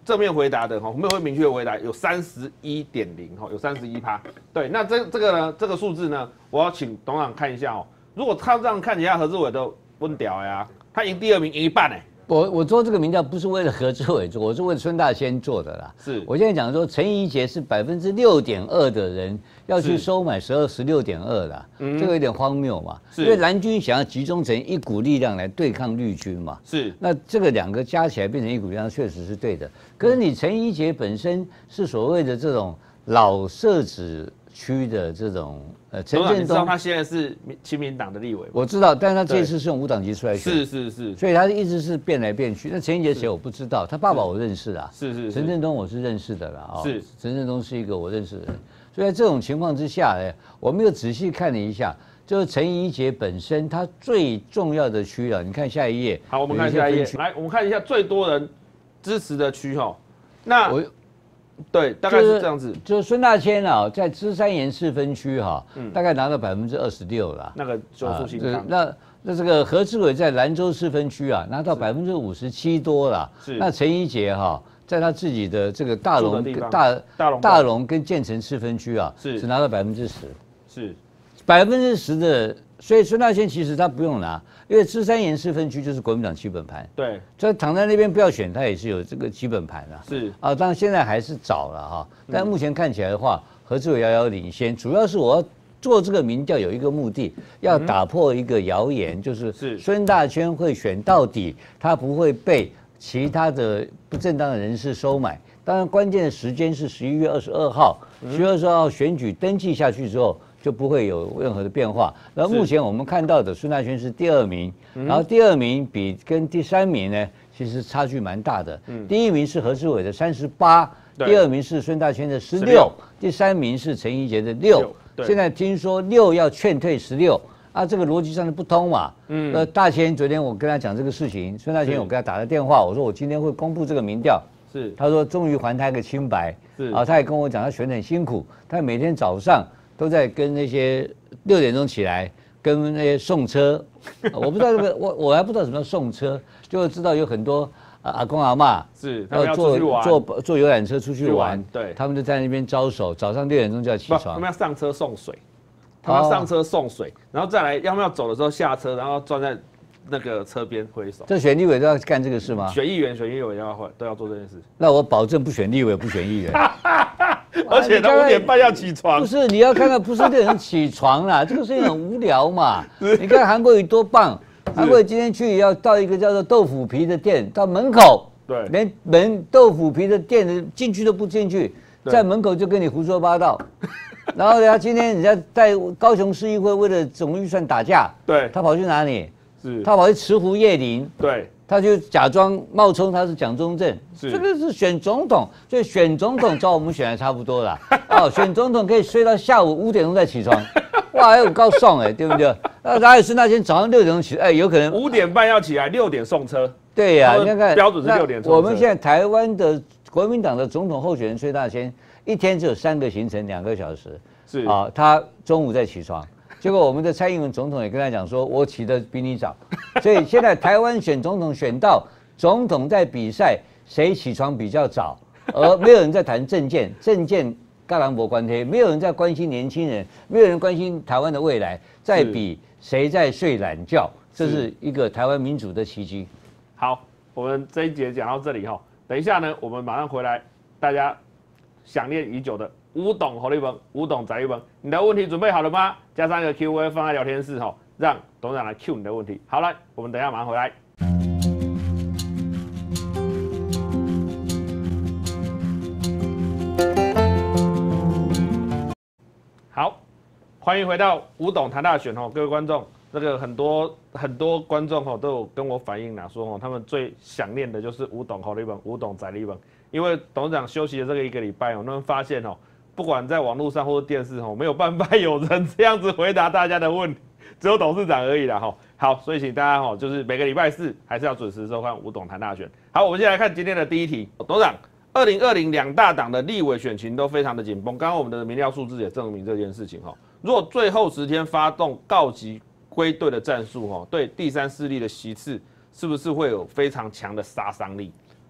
正面回答的哈，没有会明确回答有三十一点零哈，有三十一趴。对，那这这个呢，这个数字呢，我要请董事长看一下哦。如果他这样看起来，何志伟都问屌呀，他赢第二名赢一半哎。 我我做这个民调不是为了何志伟做，我是为了孙大仙做的啦。 是， 我现在讲说陈怡杰是百分之六点二的人要去收买十二十六点二的，嗯、这个有点荒谬嘛。因为蓝军想要集中成一股力量来对抗绿军嘛。是，那这个两个加起来变成一股力量，确实是对的。可是你陈怡杰本身是所谓的这种老社子区的这种。 呃，陈建东他现在是亲民党的立委， 我知道，但是他这次是用无党籍出来选， 是是是， 所以他一直是变来变去。那陈怡杰谁我不知道，他爸爸我认识啊， 是是， 陈振东我是认识的啦， 哦，是陈振东是一个我认识的人，所以在这种情况之下呢，我们又仔细看了一下，就是陈怡杰本身他最重要的区啊，你看下一页， 好，我们看下一页，来，我们看一下最多人支持的区哈，那我。对，大概是这样子。 就是孙大千啊，在芝山岩市分区哈，大概拿到百分之二十六了。 那个周树新康。 那那这个何志伟在兰州市分区啊，拿到百分之五十七多了。是。那陈怡杰哈，在他自己的这个大龙、大大龙、大龙跟建成市分区啊，是只拿到百分之十。是。百分之十的，所以孙大千其实他不用拿。因为芝山岩市分区就是国民党基本盘， 对， 所以躺在那边不要选，他也是有这个基本盘啊。 是啊，当然现在还是早了哈，但目前看起来的话，何志伟遥遥领先。主要是我要做这个民调有一个目的，要打破一个谣言，就是孙大千会选到底，他不会被其他的不正当的人士收买。当然，关键的时间是十一月二十二号，十一月二十二号选举登记下去之后。就不会有任何的变化。然后目前我们看到的孙大千是第二名，然后第二名比跟第三名呢，其实差距蛮大的。第一名是何志伟的三十八，第二名是孙大千的十六，第三名是陈怡杰的六。现在听说六要劝退十六啊，这个逻辑上的不通嘛。嗯，呃，大千昨天我跟他讲这个事情，孙大千我给他打了电话，我说我今天会公布这个民调。是，他说终于还他一个清白。是啊，他也跟我讲他选得很辛苦，他每天早上。都在跟那些六点钟起来跟那些送车，我不知道这个我我还不知道什么叫送车，就知道有很多阿公阿嬷是要坐坐坐游览车出去玩， 对， 他们就在那边招手，早上六点钟就要起床， 他们要上车送水，他们要上车送水，然后再来要不要走的时候下车，然后站在那个车边挥手。这选立委都要干这个事吗？ 选议员、选议委要会都要做这件事。 那我保证不选立委，不选议员。 而且他五点半要起床， 不是你要看到不是六点起床啦，这个事情很无聊嘛。你看韩国瑜多棒，韩国瑜今天去要到一个叫做豆腐皮的店，到门口，对，连门豆腐皮的店的进去都不进去，在门口就跟你胡说八道。然后呢，今天人家在高雄市议会为了总预算打架，对，他跑去哪里？是，他跑去慈湖叶林，对。他就假装冒充他是蒋中正，这个是选总统，所以选总统照我们选的差不多了。哦，选总统可以睡到下午五点钟再起床，哇，还有够爽哎，对不对？那哪有是那天早上六点钟起？哎，有可能五点半要起来，六点送车。 对呀、啊，你看看标准是六点送车。 我们现在台湾的国民党的总统候选人崔大千，一天只有三个行程，两个小时。是啊，他中午再起床。结果我们的蔡英文总统也跟他讲说，我起得比你早，所以现在台湾选总统选到总统在比赛谁起床比较早，而没有人在谈政见，政见尬狼博关贴，没有人在关心年轻人，没有人关心台湾的未来，在比谁在睡懒觉，这是一个台湾民主的奇迹。 好，我们这一节讲到这里哈，等一下呢，我们马上回来，大家想念已久的。吴董侯立文，吴董翟立文，你的问题准备好了吗？加上一个 Q A 放在聊天室哈，让董事长来 Q 你的问题。好了，我们等一下马上回来。好，欢迎回到吴董谈大选哦，各位观众，这个很多很多观众哦都有跟我反映啦，说哦他们最想念的就是吴董侯立文，吴董翟立文，因为董事长休息的这个一个礼拜哦，他们发现哦。不管在网络上或者电视吼，没有办法有人这样子回答大家的问题，只有董事长而已啦吼。好，所以请大家吼，就是每个礼拜四还是要准时收看吴董谈大选。好，我们先来看今天的第一题，董事长，二零二零两大党的立委选情都非常的紧绷，刚刚我们的民调数字也证明这件事情哈。如果最后十天发动告急归队的战术哈，对第三势力的席次是不是会有非常强的杀伤力？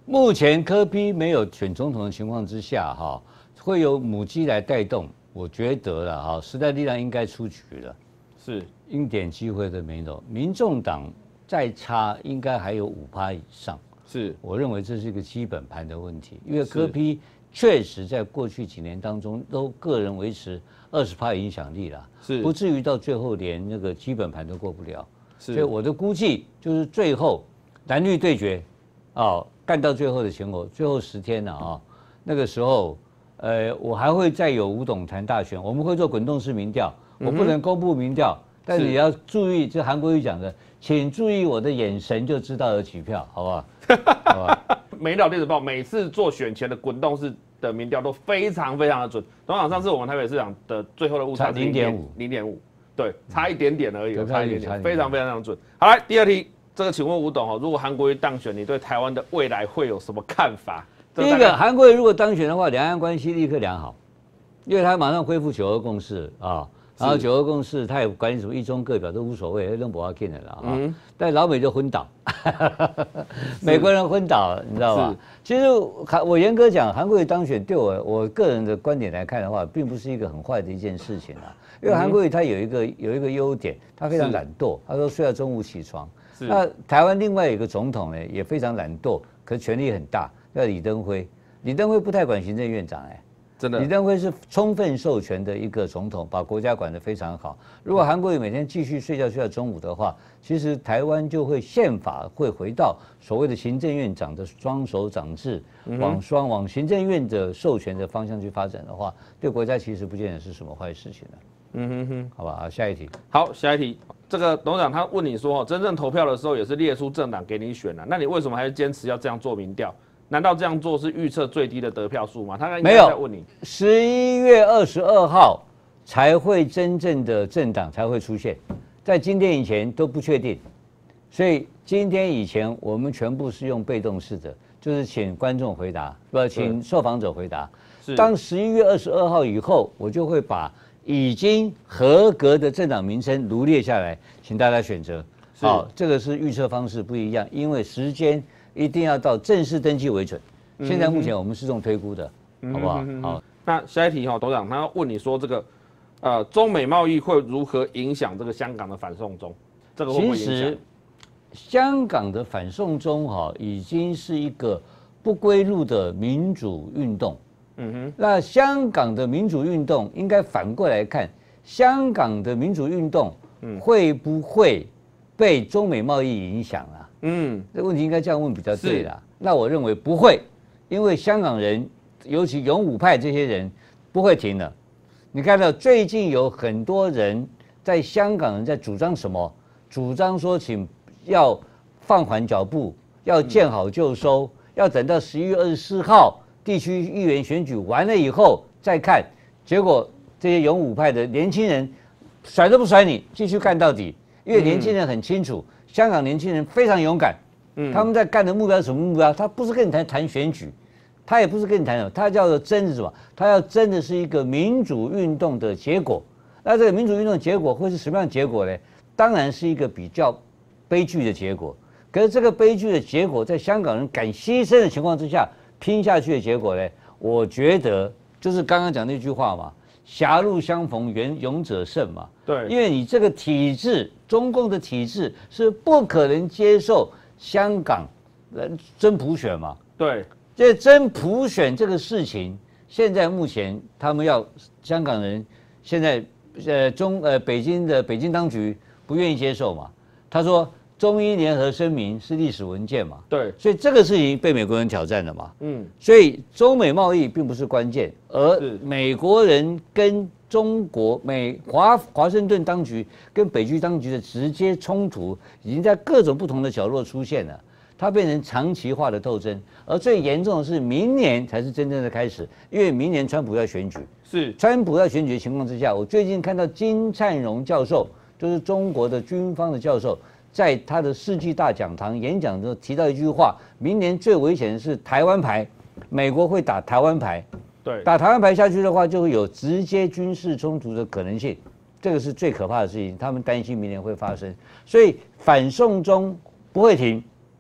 目前柯 P 没有选总统的情况之下，哈，会有母鸡来带动，我觉得了哈，时代力量应该出局了， 是一点机会都没有。民众党再差，应该还有五趴以上， 是我认为这是一个基本盘的问题，因为柯 P 确实在过去几年当中都个人维持二十趴影响力啦， 是不至于到最后连那个基本盘都过不了。 是所以我的估计就是最后蓝绿对决，哦，干到最后的前后，最后十天了啊、哦，那个时候，呃，我还会再有吴董谈大选，我们会做滚动式民调，我不能公布民调，嗯、但是也要注意，就韩国瑜讲的，请注意我的眼神就知道有几票，好不好？好吧。 美岛电子报每次做选前的滚动式的民调都非常非常的准，董事长上次我们台北市长的最后的误差是零点五，零点五。对，差一点点而已，差一点点，非常非常准。好，来第二题，这个请问吴董哦，如果韩国瑜当选，你对台湾的未来会有什么看法？ 第一个，韩国瑜如果当选的话，两岸关系立刻良好，因为他马上恢复九二共识啊，然后九二共识他也管你什么一中各表都无所谓，都不要紧的了啊。嗯、但老美就昏倒，美国人昏倒，你知道吧？其实我严格讲，韩国瑜当选对我我个人的观点来看的话，并不是一个很坏的一件事情啊。因为韩国瑜他有一个有一个优点，他非常懒惰，他说睡到中午起床。那台湾另外有一个总统呢，也非常懒惰，可是权力很大，叫李登辉。李登辉不太管行政院长，哎， 真的。 李登辉是充分授权的一个总统，把国家管得非常好。如果韩国瑜每天继续睡觉睡到中午的话，其实台湾就会宪法会回到所谓的行政院长的双手掌制，往双往行政院的授权的方向去发展的话，对国家其实不见得是什么坏事情了。嗯哼哼，好吧，好，下一题。 好，下一题。这个董事长他问你说，真正投票的时候也是列出政党给你选了、啊，那你为什么还是坚持要这样做民调？难道这样做是预测最低的得票数吗？他应该在问你。 十一月二十二号才会真正的政党才会出现，在今天以前都不确定，所以今天以前我们全部是用被动式的，就是请观众回答，不，请受访者回答。当十一月二十二号以后，我就会把已经合格的政党名称罗列下来，请大家选择。好，这个是预测方式不一样，因为时间一定要到正式登记为准。现在目前我们是用推估的，嗯、好不好？好， 那下一题哈，董事长他要问你说这个，呃，中美贸易会如何影响这个香港的反送中？这个会不会影响？其实香港的反送中哈，已经是一个不归路的民主运动。嗯哼，那香港的民主运动应该反过来看，香港的民主运动会不会被中美贸易影响啊？嗯，这个问题应该这样问比较对啦。那我认为不会，因为香港人，尤其勇武派这些人不会停的。你看到最近有很多人在香港人在主张什么？主张说请要放缓脚步，要见好就收，要等到十一月二十四号。地区议员选举完了以后再看，结果这些勇武派的年轻人甩都不甩你，继续干到底。因为年轻人很清楚，香港年轻人非常勇敢，他们在干的目标是什么目标？他不是跟你谈谈选举，他也不是跟你谈什么，他叫做争是什么？他要争的是一个民主运动的结果。那这个民主运动的结果会是什么样的结果呢？当然是一个比较悲剧的结果。可是这个悲剧的结果，在香港人敢牺牲的情况之下。拼下去的结果呢？我觉得就是刚刚讲那句话嘛，狭路相逢勇勇者胜嘛。 对， 因为你这个体制，中共的体制是不可能接受香港人真普选嘛。 对， 这真普选这个事情，现在目前他们要香港人现在呃中呃北京的北京当局不愿意接受嘛。他说。中英联合声明是历史文件嘛？ 对， 所以这个事情被美国人挑战了嘛？嗯，所以中美贸易并不是关键，而美国人跟中国美华华盛顿当局跟北京当局的直接冲突，已经在各种不同的角落出现了，它变成长期化的斗争，而最严重的是明年才是真正的开始，因为明年川普要选举， 是川普要选举的情况之下，我最近看到金灿荣教授，就是中国的军方的教授。在他的世纪大讲堂演讲中提到一句话：明年最危险的是台湾牌，美国会打台湾牌。 对， 打台湾牌下去的话，就会有直接军事冲突的可能性，这个是最可怕的事情。他们担心明年会发生，所以反送中不会停，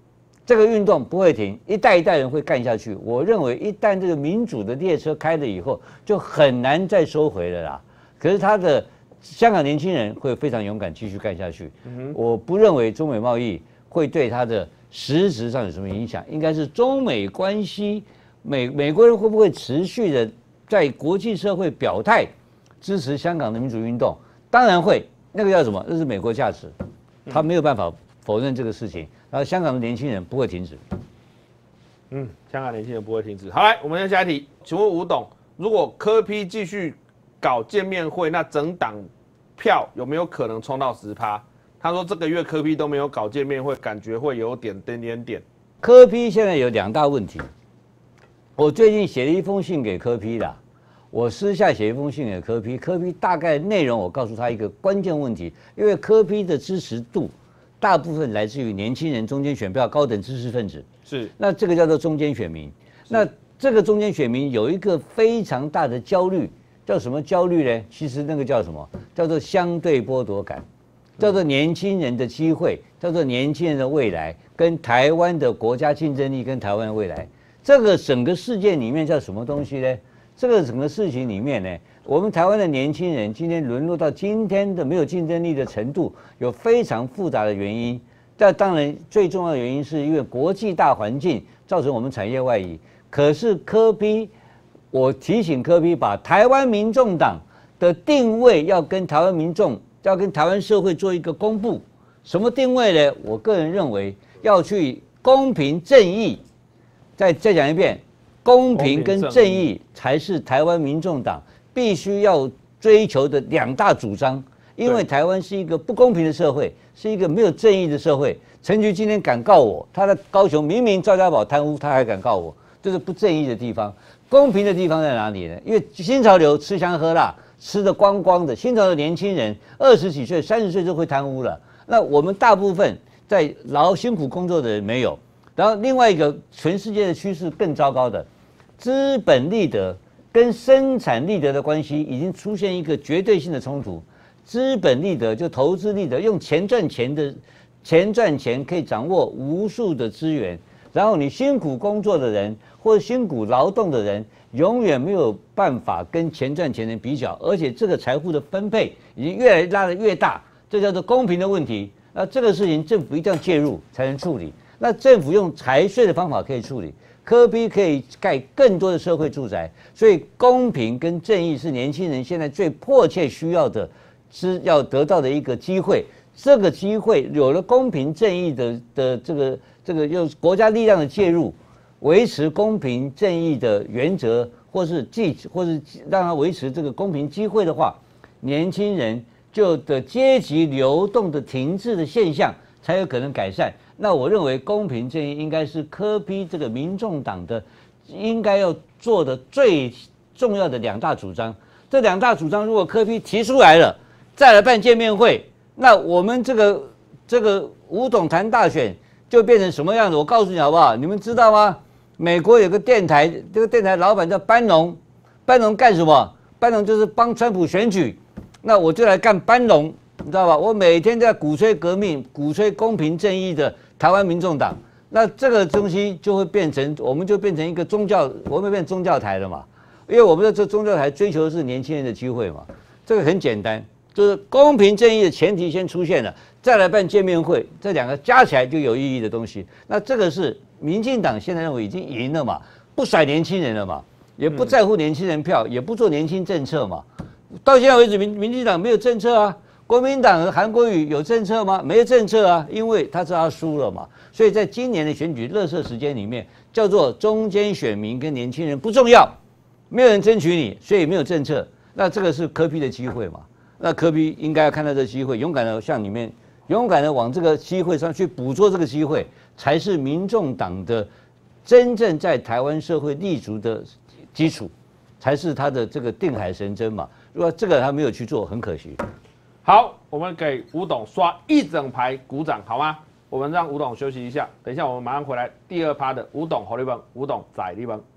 这个运动不会停，一代一代人会干下去。我认为一旦这个民主的列车开了以后，就很难再收回了啦。可是他的香港年轻人会非常勇敢继续干下去。嗯、我不认为中美贸易会对他的实质上有什么影响，应该是中美关系，美美国人会不会持续的在国际社会表态支持香港的民主运动？当然会，那个叫什么？那是美国价值，他没有办法否认这个事情。然后香港的年轻人不会停止。 嗯，香港年轻人不会停止。好，来，我们的下一题，请问吴董，如果柯 P 继续搞见面会，那整党票有没有可能冲到十趴？他说这个月柯 P 都没有搞见面会，感觉会有点点点点。 柯 P 现在有两大问题。我最近写了一封信给柯 P 啦，我私下写一封信给柯 P， 柯 P 大概内容我告诉他一个关键问题，因为柯 P 的支持度大部分来自于年轻人、中间选票、高等知识分子， 是那这个叫做中间选民。那这个中间选民有一个非常大的焦虑，叫什么焦虑呢？其实那个叫什么？叫做相对剥夺感，叫做年轻人的机会，叫做年轻人的未来，跟台湾的国家竞争力跟台湾的未来。这个整个事件里面叫什么东西呢？这个整个事情里面呢，我们台湾的年轻人今天沦落到今天的没有竞争力的程度，有非常复杂的原因。但当然最重要的原因是因为国际大环境造成我们产业外移。可是柯 P， 我提醒柯 P 把台湾民众党的定位要跟台湾民众、要跟台湾社会做一个公布。什么定位呢？我个人认为要去公平正义。再再讲一遍。公平跟正义才是台湾民众党必须要追求的两大主张，因为台湾是一个不公平的社会，是一个没有正义的社会。陈菊今天敢告我，他在高雄明明赵家宝贪污，他还敢告我，这是不正义的地方。公平的地方在哪里呢？因为新潮流吃香喝辣，吃得光光的，新潮流年轻人二十几岁、三十岁就会贪污了。那我们大部分在劳辛苦工作的人没有。然后另外一个，全世界的趋势更糟糕的。资本利得跟生产利得的关系已经出现一个绝对性的冲突。资本利得就投资利得，用钱赚钱的，钱赚钱可以掌握无数的资源，然后你辛苦工作的人或者辛苦劳动的人，永远没有办法跟钱赚钱的人比较，而且这个财富的分配已经越来拉得越大，这叫做公平的问题。那这个事情政府一定要介入才能处理。那政府用财税的方法可以处理。柯 P 可以盖更多的社会住宅，所以公平跟正义是年轻人现在最迫切需要的，是要得到的一个机会。这个机会有了公平正义的的这个这个用国家力量的介入，维持公平正义的原则，或是继或是让它维持这个公平机会的话，年轻人就的阶级流动的停滞的现象才有可能改善。那我认为公平正义应该是柯 P 这个民众党的应该要做的最重要的两大主张。这两大主张如果柯 P 提出来了，再来办见面会，那我们这个这个吴董谈大选就变成什么样子？我告诉你好不好？你们知道吗？美国有个电台，这个电台老板叫班农，班农干什么？班农就是帮川普选举，那我就来干班农，你知道吧？我每天在鼓吹革命，鼓吹公平正义的台湾民众党，那这个东西就会变成，我们就变成一个宗教，我们变宗教台了嘛？因为我们的这宗教台追求的是年轻人的机会嘛。这个很简单，就是公平正义的前提先出现了，再来办见面会，这两个加起来就有意义的东西。那这个是民进党现在认为已经赢了嘛，不甩年轻人了嘛，也不在乎年轻人票，也不做年轻政策嘛。到现在为止，民民进党没有政策啊。国民党的韩国瑜有政策吗？没有政策啊，因为他知道他输了嘛。所以在今年的选举垃圾时间里面，叫做中间选民跟年轻人不重要，没有人争取你，所以没有政策。那这个是柯 P 的机会嘛？那柯 P 应该要看到这个机会，勇敢的向里面，勇敢的往这个机会上去捕捉这个机会，才是民众党的真正在台湾社会立足的基础，才是他的这个定海神针嘛。如果这个他没有去做，很可惜。 好，我们给吴董刷一整排鼓掌，好吗？我们让吴董休息一下，等一下我们马上回来第二趴的吴董侯立本，吴董在立本。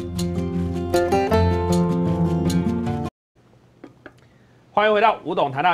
欢迎回到吴董谈大选。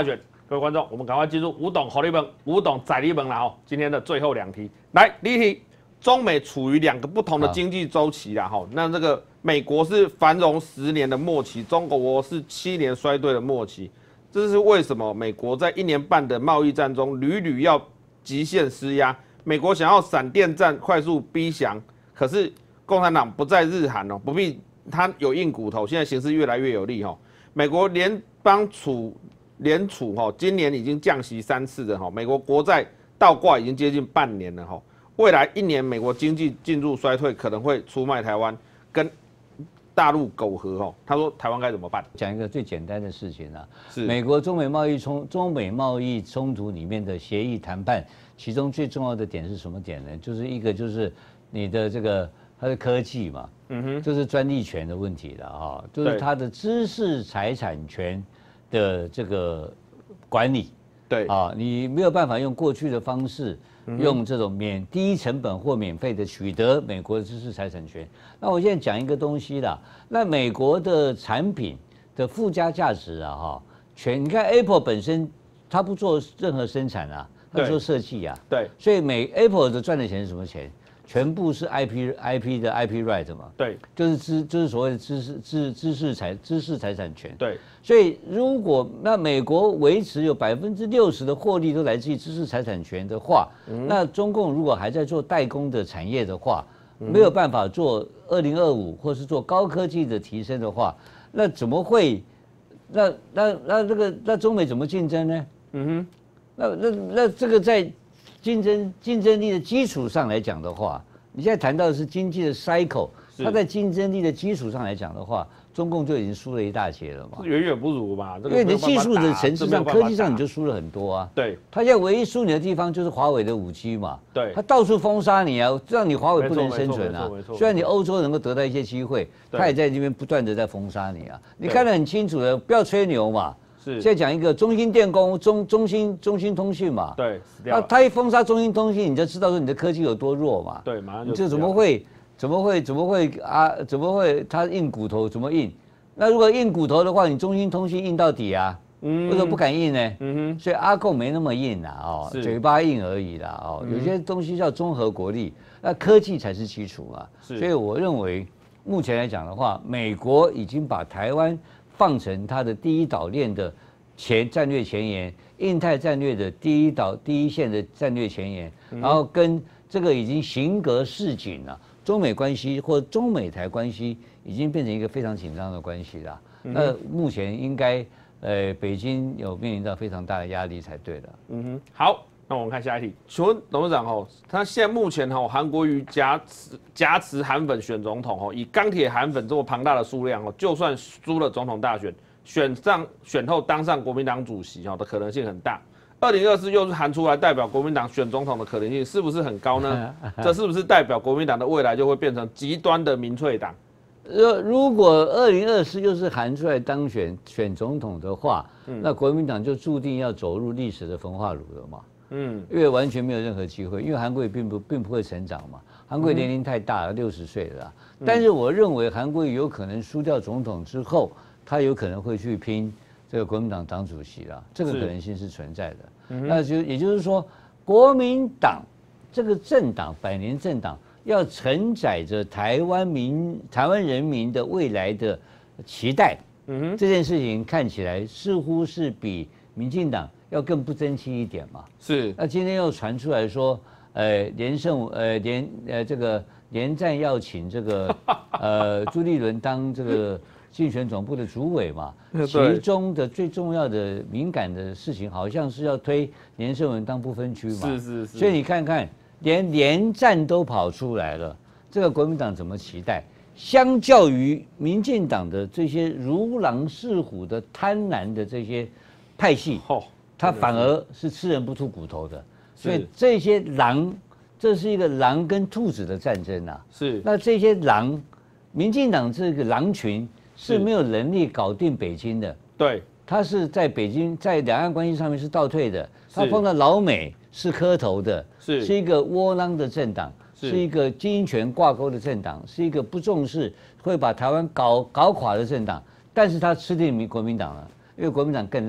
各位观众，我们赶快进入吴董好利本、吴董宰利本了哦。今天的最后两题，来第一题，中美处于两个不同的经济周期啦哈。那这个美国是繁荣十年的末期，中国是七年衰退的末期。这是为什么？美国在一年半的贸易战中屡屡要极限施压，美国想要闪电战快速逼降，可是共产党不在日韩哦，不必他有硬骨头，现在形势越来越有利哈。美国联邦储联储哈今年已经降息三次了哈，美国国债倒挂已经接近半年了哈，未来一年美国经济进入衰退，可能会出卖台湾跟大陆苟合哦，他说台湾该怎么办？ 讲一个最简单的事情啊，是美国中美贸易冲中美贸易冲突里面的协议谈判，其中最重要的点是什么点呢？就是一个就是你的这个它的科技嘛，嗯哼，就是专利权的问题了啊，就是它的知识财产权的这个管理，对啊，你没有办法用过去的方式。用这种免低成本或免费的取得美国的知识财产权。那我现在讲一个东西啦，那美国的产品的附加价值啊，哈，全你看 Apple 本身它不做任何生产啊，它做设计啊，对，所以美 Apple 的赚的钱是什么钱？全部是 I P I P 的 I P right 嘛，对，就是知就是所谓的知识知知识财知识财产权，对，所以如果那美国维持有百分之六十的获利都来自于知识财产权的话，嗯、那中共如果还在做代工的产业的话，嗯、没有办法做二零二五或是做高科技的提升的话，那怎么会？那那那这个那中美怎么竞争呢？嗯哼，那那那这个在。竞争竞争力的基础上来讲的话，你现在谈到的是经济的 cycle， 它在竞争力的基础上来讲的话，中共就已经输了一大截了嘛， 远远不如吧？ 因为你的技术的层次上、科技上你就输了很多啊。对，它现在唯一输你的地方就是华为的五 G 嘛。对，它到处封杀你啊，让你华为不能生存啊。虽然你欧洲能够得到一些机会，它也在这边不断的在封杀你啊。你看得很清楚的，不要吹牛嘛。是，现在讲一个中兴电工、中中兴中兴通讯嘛，对，死掉了。他一封杀中兴通讯，你就知道说你的科技有多弱嘛。对，马上就。这怎么会？怎么会？怎么会啊？怎么会？他硬骨头怎么硬？那如果硬骨头的话，你中兴通讯硬到底啊？嗯，为什么不敢硬呢？嗯哼。所以阿共没那么硬啦，哦，嘴巴硬而已啦，哦，有些东西叫综合国力，那科技才是基础啊。是。所以我认为，目前来讲的话，美国已经把台湾放成它的第一岛链的前战略前沿，印太战略的第一岛第一线的战略前沿，然后跟这个已经形格市井了，中美关系或中美台关系已经变成一个非常紧张的关系了。那目前应该呃北京有面临到非常大的压力才对的。嗯哼， 好。那我们看下一题，请问董事长哦，他现在目前哦，韩国瑜夹持夹持韩粉选总统哦，以钢铁韩粉这么庞大的数量哦，就算输了总统大选，选上选后当上国民党主席哦的可能性很大。二零二四又是韩出来代表国民党选总统的可能性是不是很高呢？这是不是代表国民党的未来就会变成极端的民粹党？ 呃，如果二零二四又是韩出来当选选总统的话，嗯、那国民党就注定要走入历史的焚化炉了嘛。嗯，因为完全没有任何机会，因为韩国瑜并不并不会成长嘛，韩国瑜年龄太大了，六十岁了。但是我认为韩国瑜有可能输掉总统之后，他有可能会去拼这个国民党党主席啦，这个可能性是存在的。那就也就是说，国民党这个政党百年政党要承载着台湾民台湾人民的未来的期待。嗯哼，这件事情看起来似乎是比民进党要更不争气一点嘛？是。那今天又传出来说，呃，连胜呃连呃这个连战要请这个呃朱立伦当这个竞选总部的主委嘛，其中的最重要的敏感的事情，好像是要推连胜文当不分区嘛。是是是。所以你看看，连连战都跑出来了，这个国民党怎么期待？相较于民进党的这些如狼似虎的贪婪的这些派系，哦。他反而是吃人不吐骨头的，所以这些狼，这是一个狼跟兔子的战争啊。是，那这些狼，民进党这个狼群是没有能力搞定北京的。对，他是在北京在两岸关系上面是倒退的，他碰到老美是磕头的，是是一个窝囊的政党，是一个经营权挂钩的政党，是一个不重视会把台湾搞搞垮的政党，但是他吃定民国民党了，因为国民党更烂。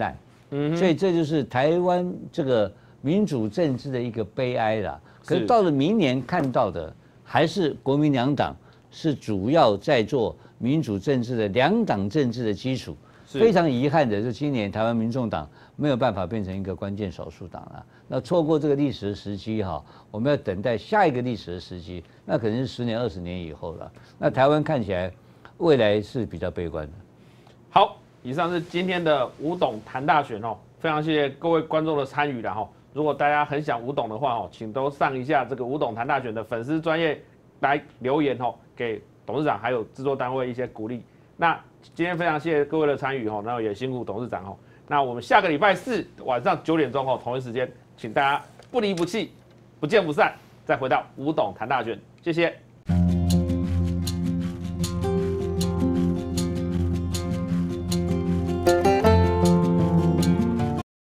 嗯，所以这就是台湾这个民主政治的一个悲哀啦。可是到了明年看到的，还是国民两党是主要在做民主政治的两党政治的基础。非常遗憾的是，今年台湾民众党没有办法变成一个关键少数党了。那错过这个历史的时机哈，我们要等待下一个历史的时机，那可能是十年、二十年以后了。那台湾看起来未来是比较悲观的。 好，以上是今天的吴董谈大选哦，非常谢谢各位观众的参与了哈。如果大家很想吴董的话哦，请都上一下这个吴董谈大选的粉丝专页来留言哦，给董事长还有制作单位一些鼓励。那今天非常谢谢各位的参与哦，那也辛苦董事长哦。那我们下个礼拜四晚上九点钟哦，同一时间，请大家不离不弃，不见不散，再回到吴董谈大选，谢谢。